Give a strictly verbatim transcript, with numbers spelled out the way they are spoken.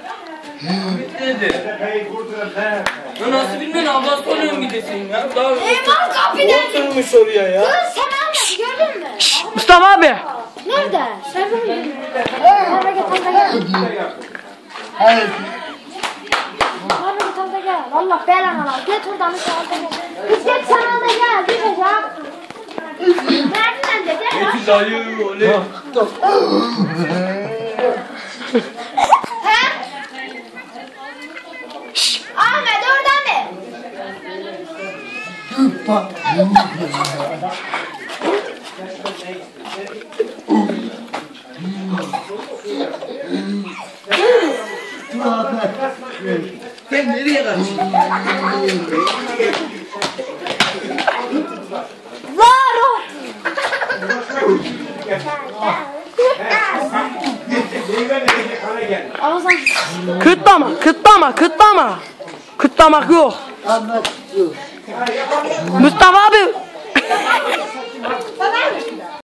Dedi. Ya nasıl bilmiyorsun ablası oluyorum gidesin ya. Daha Eyvah kapıdan. oturmuş oraya ya. Kız sen almadın gördün mü? Mustafa abi. Nerede? Sen bunu gördün. Nerede git orada gel. Hayır. Nerede git orada gel. Allah belanı al. Git oradan bir orada gel. Kız git sen orada gel. Git ya. Nereden de gel. Eti dayı öyle. He? Ahmet orada mı? Sen nereye kaçıyorsun? Var o. Ağzım. Kıtlama, kıtlama, kıtlama. Kıtlamak yok. Mustafa abi.